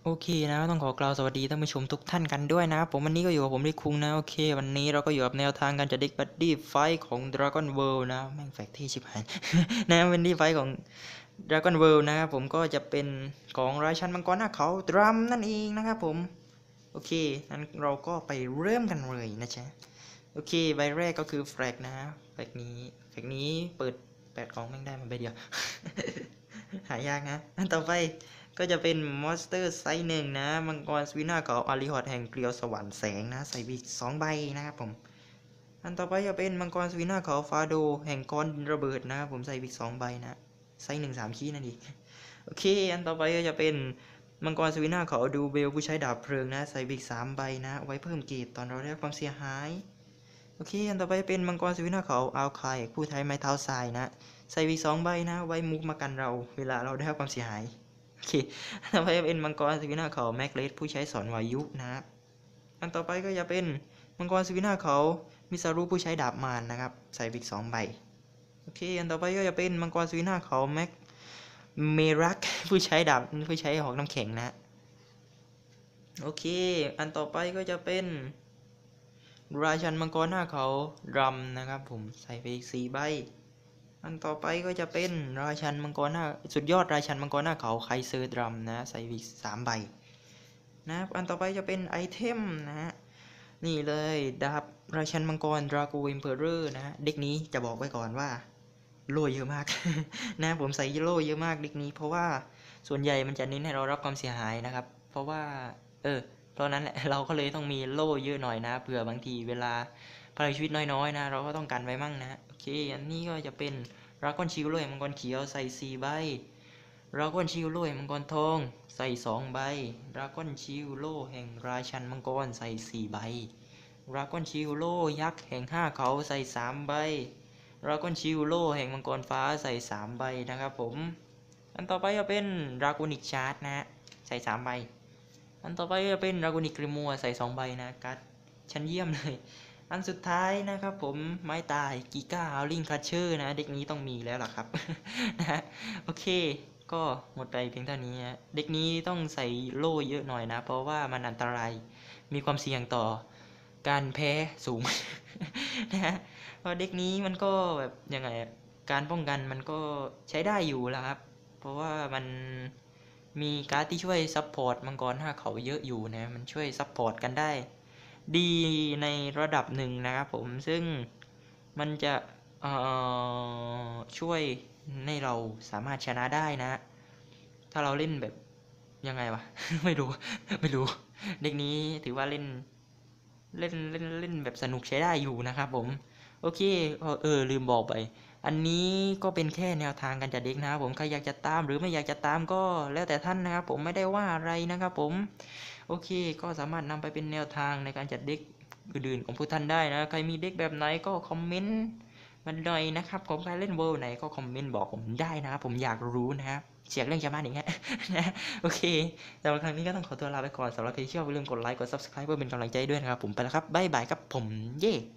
โอเคนะต้องขอกล่าวสวัสดีท่านผู้ชมทุกท่านกันด้วยนะครับผมวันนี้ก็อยู่กับผมลิคุงนะโอเควันนี้เราก็อยู่กับแนวทางการจัดเด็กบัดดี้ไฟของ Dragon World นะแม่งแฟกที่ชิบหาย นะบัดดี้ไฟของ Dragon World นะครับผมก็จะเป็นของราชันมังกรหน้าเขาดรัมนั่นเองนะครับผมโอเคนั้นเราก็ไปเริ่มกันเลยนะจ๊ะโอเคใบแรกก็คือแฟกนะแฟกนี้เปิด8กล่องแม่งได้มาใบเดียว หายากนะอันต่อไปก็จะเป็นมอนสเตอร์ไซส์หนึ่งนะมังกรสวินาเขาอาริฮอดแห่งเกลียวสวรรค์แสงนะใส่บีก2 ใบนะครับผมอันต่อไปจะเป็นมังกรสวินาเขาฟาโดแห่งก้อนระเบิดนะครับผมใส่บีก2 ใบนะไซส์1 3 ขี้นั่นเองโอเคอันต่อไปก็จะเป็นมังกรสวินาเขาดูเบลผู้ใช้ดาบเพลิงนะใส่บีก3 ใบนะไว้เพิ่มเกรดตอนเราได้รับความเสียหายโอเคอันต่อไปเป็นมังกรสวินาเขาอัลคายผู้ใช้ไม้เท้าทรายนะใส่บีก2 ใบนะไว้มุกมากันเราเวลาเราได้รับความเสียหายโอเคต่อไปเป็นมังกรสวินาเขาแม็กเลสผู้ใช้สอนวายุนะครับอันต่อไปก็จะเป็นมังกรสวินาเขามิซารุผู้ใช้ดาบมารนะครับใส่บิ๊ก2 ใบโอเคอันต่อไปก็จะเป็นมังกรสวินาเขาแม็กเมรักผู้ใช้ดาบผู้ใช้หอกน้ำแข็งนะโอเคอันต่อไปก็จะเป็นราชันมังกรหน้าเขารัมนะครับผมใส่ไปอีก4 ใบอันต่อไปก็จะเป็นราชันมังกรหน้าสุดยอดราชันมังกรหน้าเขาไคเซอร์ดรัมนะใส่อีก3 ใบนะครับอันต่อไปจะเป็นไอเทมนะฮะนี่เลยดาบราชันมังกรดราโกอิมเพอเรอร์นะเด็กนี้จะบอกไว้ก่อนว่าโล่เยอะมาก นะผมใส่โล่เยอะมากเด็กนี้เพราะว่าส่วนใหญ่มันจะเน้นให้เรารับความเสียหายนะครับเพราะว่าเพราะนั้นแหละเราก็เลยต้องมีโล่เยอะหน่อยนะเผื่อบางทีเวลาพลังชีวิตน้อยๆนะเราก็ต้องกันไว้มั่งนะโอเคอันนี้ก็จะเป็นดราก้อนชิลโล่มังกรเขียวใส่4 ใบดราก้อนชิลโล่มังกรทองใส่2 ใบดราก้อนชิลโล่แห่งราชันมังกรใส่4 ใบดราก้อนชิลโล่ยักษ์แห่ง5 เขาใส่3 ใบดราก้อนชิลโล่แห่งมังกรฟ้าใส่3 ใบนะครับผมอันต่อไปจะเป็นดราโกนิกชาร์ดนะฮะใส่3 ใบอันต่อไปจะเป็นดราโกนิกริมัวใส่2 ใบนะการ์ดชั้นเยี่ยมเลยอันสุดท้ายนะครับผมไม้ตายกิก้าฮาวลิงคัชเชอร์นะเด็กนี้ต้องมีแล้วล่ะครับ นะโอเคก็หมดไปเพียงเท่านี้นะเด็กนี้ต้องใส่โล่เยอะหน่อยนะเพราะว่ามันอันตรายมีความเสี่ยงต่อการแพ้สูง นะฮะเพราะเด็กนี้มันก็แบบยังไงการป้องกันมันก็ใช้ได้อยู่แล้วครับเพราะว่ามันมีการ์ดที่ช่วยซัพพอร์ตมังกร5 เขาเยอะอยู่นะมันช่วยซัพพอร์ตกันได้ดีในระดับหนึ่งนะครับผมซึ่งมันจะช่วยให้เราสามารถชนะได้นะถ้าเราเล่นแบบยังไงวะ ไม่รู้เด็กนี้ถือว่าเล่นแบบสนุกใช้ได้อยู่นะครับผมโอเคลืมบอกไปอันนี้ก็เป็นแค่แนวทางการจัดเด็กนะครับผมใครอยากจะตามหรือไม่อยากจะตามก็แล้วแต่ท่านนะครับผมไม่ได้ว่าอะไรนะครับผมโอเคก็สามารถนำไปเป็นแนวทางในการจัดเด็กอื่นๆของผู้ท่านได้นะใครมีเด็กแบบไหนก็คอมเมนต์มันหน่อยนะครับผมใครเล่นเวิร์ไหนก็คอมเมนต์บอกผมได้นะครับผมอยากรู้นะครับเสียงเรื่องชาวบ้านอย่างเงี้ยนะโอเคสำหรับครั้งนี้ก็ต้องขอตัวลาไปก่อนสำหรับใครที่ชอบอย่าลืมกดไลค์กด Subscribe เพื่อเป็นกำลังใจด้วยนะครับผมไปแล้วครับบ๊ายบายครับผมเย่